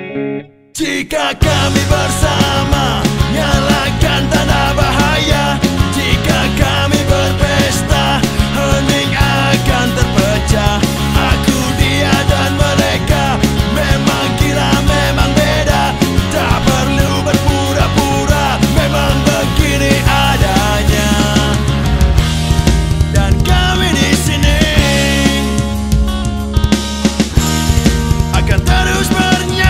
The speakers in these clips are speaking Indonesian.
Jika kami bersama, nyalakan tanda bahaya. Jika kami berpesta, hening akan terpecah. Aku, dia dan mereka memang gila, memang beda. Tak perlu berpura-pura, memang begini adanya. Dan kami di sini akan terus bernyanyi.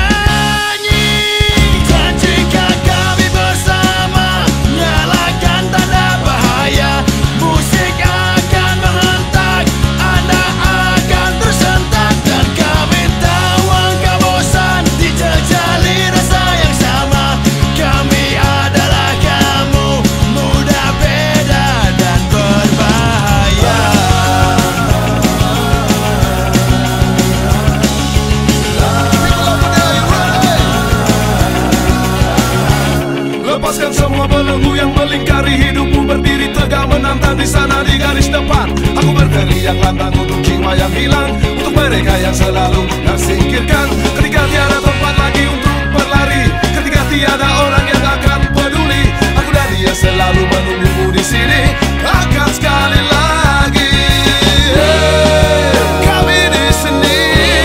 Dan jika kami bersama, nyalakan tanda bahaya. Musik akan menghentak, Anda akan tersentak. Dan kami tahu engkau bosan dijejali rasa yang sama. Kami adalah kamu, muda, beda, dan berbahaya. Lepaskan semua belenggu yang melingkari hidupmu, berdiri tegak menantang di sana di garis depan. Aku berteriak lantang untuk jiwa yang hilang, untuk mereka yang selalu tersingkirkan. Ketika tiada tempat lagi untuk berlari, ketika tiada orang yang akan peduli, aku dan dia selalu menunggumu di sini. Akan sekali lagi, kami di sini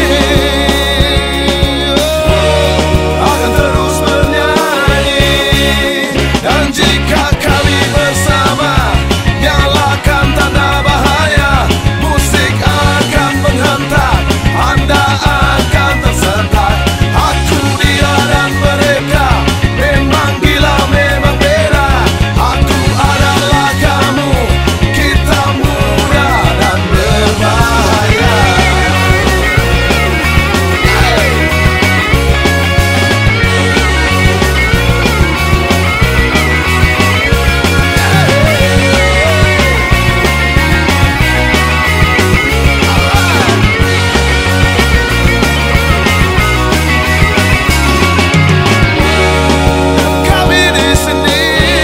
akan terus bernyanyi. Dan jika kami bersama, nyalakan tanda bahaya. Musik akan menghentak, Anda akan tersentak. Aku, dia dan mereka memang gila, memang beda. Aku adalah kamu, kita muda dan berbahaya. Kami di sini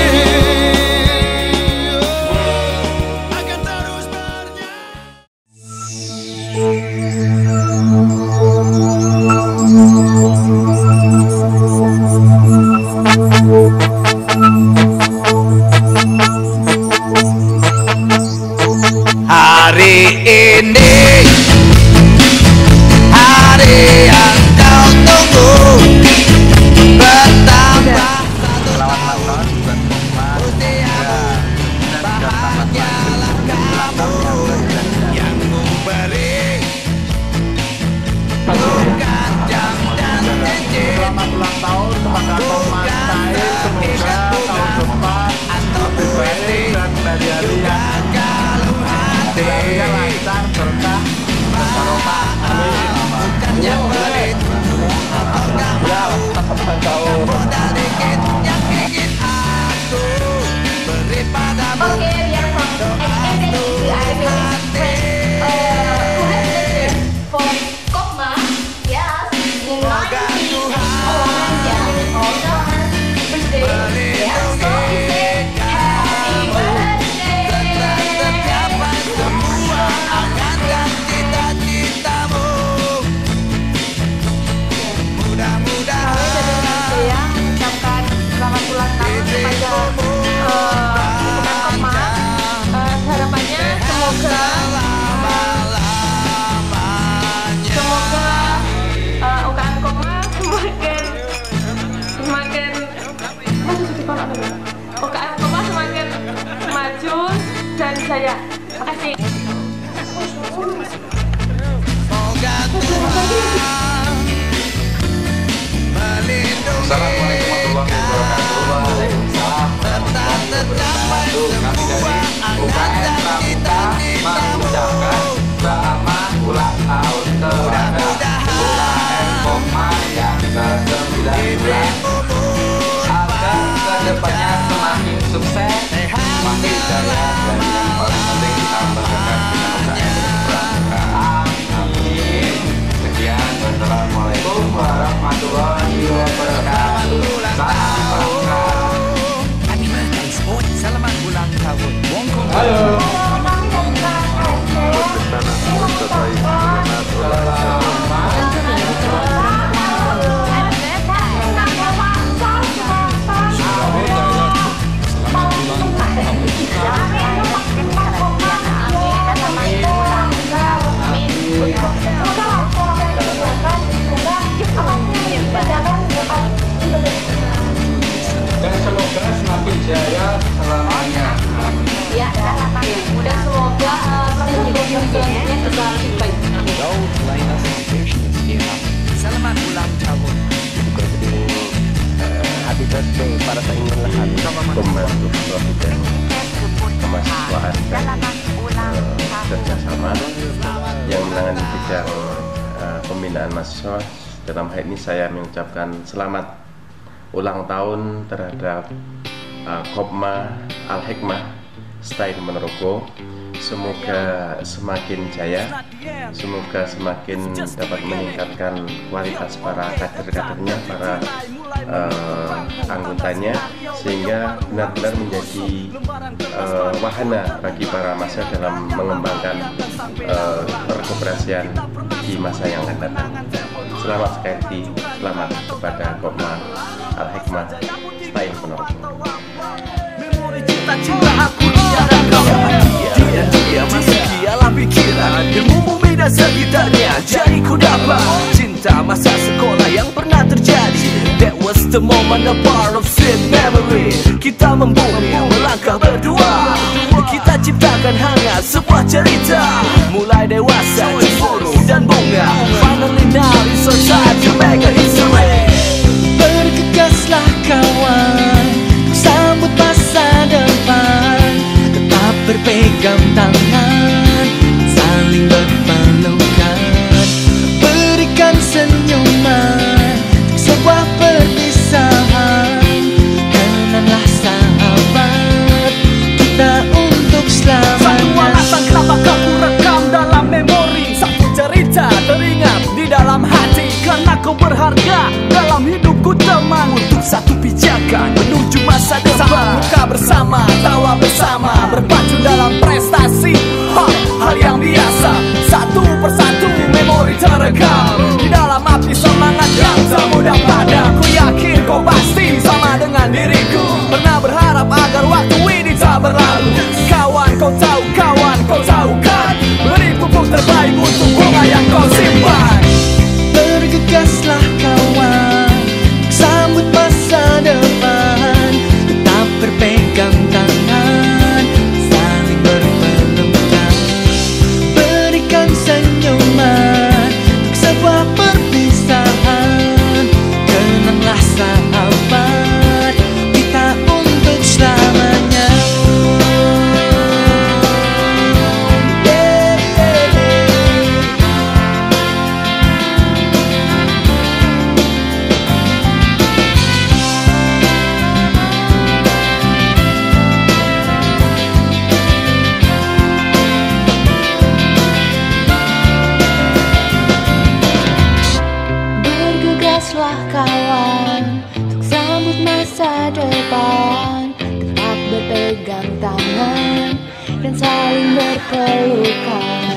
akan terus bernyanyi. Hari ini hari yang kau tunggu, bertambah bahagialah kamu yang memberi, bukan jam dan cincin. Selamat ulang tahun kepada Thomas Said, semoga tahun depan lebih baik dan hari-hari yang hari-harinya lancar, berkah, dan barokah. Amin. Bukan yang pelit atau gak mau, yang modal dikit yang ingin aku beri padamu. Oke, biar selamat ulang tahun kepada Bukan Koma. Harapannya semoga UKM Koma semakin UKM Koma semakin maju dan jaya. Makasih. Assalamualaikum warahmatullahi wabarakatuh. Kami dari UKM Pramuka mengucapkan selamat ulang tahun kepada UKM Koma yang ke-19. Agar kedepannya semakin sukses, semakin jaya, dan yang paling penting kita bergerak dengan UKM Pramuka. Amin. Sekian, wassalamualaikum warahmatullahi wabarakatuh. Salam Pramuka. Selamat ulang tahun. Halo. jaya selamanya. Ya, dan semoga pertunjukan selanjutnya bisa lebih baik. Selamat ulang tahun. Happy birthday para sa inyong lahat. Pembantu Presiden Kemahasiswaan dan kerjasama yang menangani bidang pembinaan mahasiswa. Dalam hal ini saya mengucapkan selamat ulang tahun terhadap Kopma Al-Hikmah STAIN Ponorogo. Semoga semakin jaya, semoga semakin dapat meningkatkan kualitas para kader-kadernya, para anggotanya, sehingga benar-benar menjadi wahana bagi para mahasiswa dalam mengembangkan perkoperasian di masa yang akan datang. Selamat sekali lagi, selamat kepada Kopma Al-Hikmah STAIN Ponorogo. Cinta aku tiada kawan. Dia masih dalam pikiran, ilmu beda sekitarnya. Jadi ku dapat cinta masa sekolah yang pernah terjadi. That was the moment, a part of sweet memory. Kita membumi, melangkah berdua. Kita ciptakan hangat sebuah cerita. Mulai dewasa, cemburu dan bunga. Finally now it's so time to make a history. Bergegaslah kawan, sambut masa depan. Tetap berpegang tangan, saling berpelukan. Berikan senyuman, sebuah perpisahan. Kenanglah sahabat, kita untuk selamanya. Satu alasan kenapa kamu rekam dalam memori. Satu cerita teringat di dalam hati. Karena kau berharga dalam hidupku teman. Untuk satu pijakan menuju masa depan. Muka bersama, tawa bersama, berpacu dalam prestasi. Hal yang biasa, satu persatu memori terekam di dalam api semangat yang termudah padam. Ku yakin kau pasti sama dengan diriku. Pernah berharap agar waktu ini tak berlalu. Kawan kau tahu kan, beri pupuk terbaik untuk bunga yang kau simpan. Bergegaslah kawan, sambut masa depan. Tetap berpegang tangan, saling berpelukan. Berikan senyuman, sebuah perpisahan. Kenanglah sahabat, kita untuk selamanya. Bergegaslah kawan, untuk sambut masa depan. Tetap berpegang tangan dan saling berpelukan.